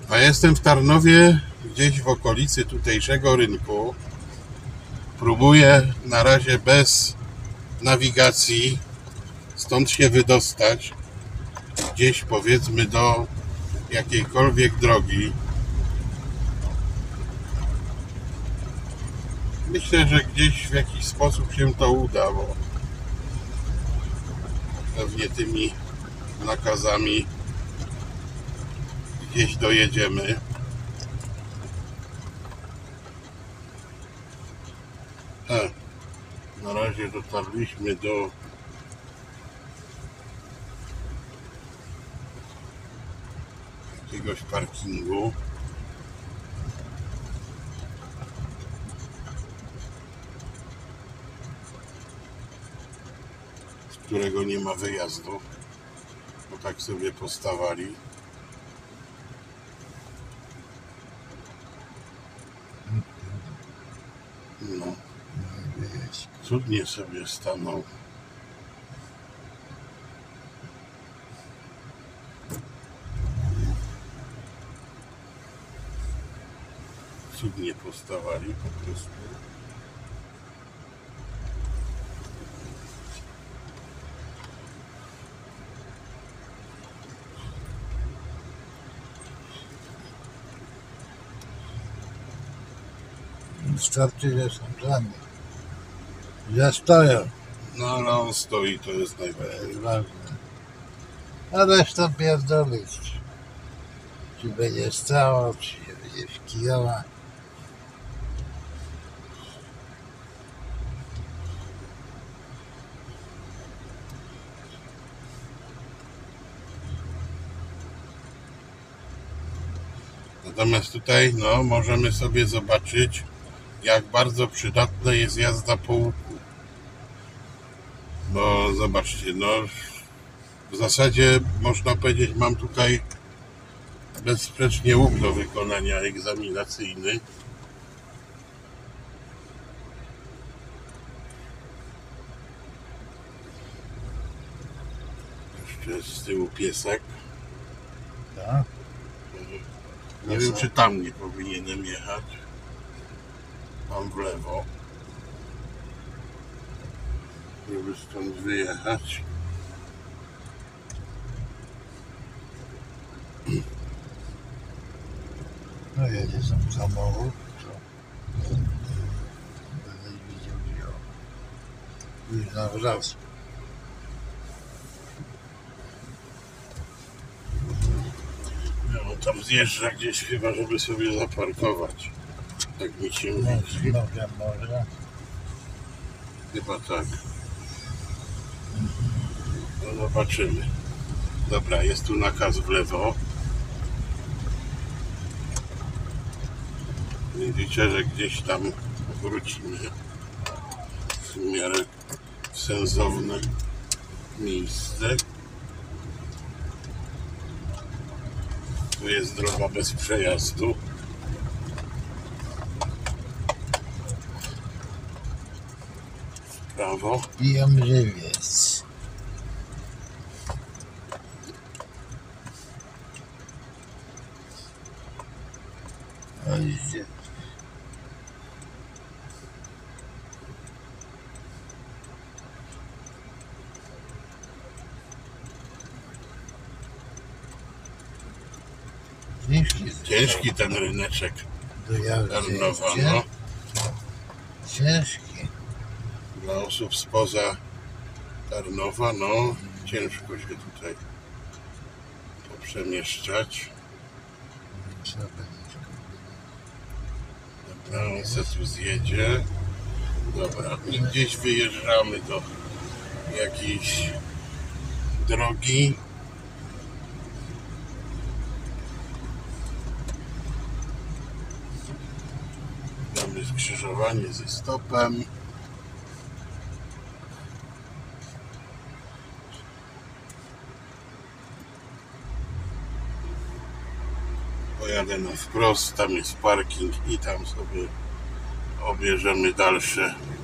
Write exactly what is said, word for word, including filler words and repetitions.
A jestem w Tarnowie, gdzieś w okolicy tutejszego rynku. Próbuję na razie bez nawigacji stąd się wydostać. Gdzieś powiedzmy do jakiejkolwiek drogi. Myślę, że gdzieś w jakiś sposób się to uda, bo pewnie tymi nakazami gdzieś dojedziemy. E, na razie dotarliśmy do jakiegoś parkingu. Z którego nie ma wyjazdu, bo tak sobie postawali. No, cudnie sobie stanął. Cudnie postawali po prostu. Wystarczy, że są dla mnie. Ja stoję. No ale on stoi, to jest najważniejsze. Ważne. A reszta pierdolić. Czy będzie stało, czy się będzie wkijała. Natomiast tutaj no, możemy sobie zobaczyć, jak bardzo przydatna jest jazda po łuku. Bo zobaczcie, no w zasadzie można powiedzieć, mam tutaj bezsprzecznie łuk do wykonania egzaminacyjny. Jeszcze jest z tyłu piesek. Tak? Nie wiem, czy tam nie powinienem jechać. Tam w lewo. Żeby stąd wyjechać. No jedzie sam samochód, to będę widział ją. Już na wraz. No tam zjeżdża gdzieś chyba, żeby sobie zaparkować. Tak mi się No, mówi. może, może. Chyba tak. No zobaczymy. Dobra, jest tu nakaz w lewo. Widzicie, że gdzieś tam wrócimy w miarę sensowne miejsce. Tu jest droga bez przejazdu. W prawo. Pijam żywiec. Ojdzie. Ciężki ten ryneczek Tarnowa, no. Ciężki. Dla osób spoza Tarnowa, no ciężko się tutaj poprzemieszczać. Dobra, on se tu zjedzie. Dobra, i gdzieś wyjeżdżamy do jakiejś drogi. Mamy skrzyżowanie ze stopem. Pojadę na wprost, tam jest parking i tam sobie obierzemy dalsze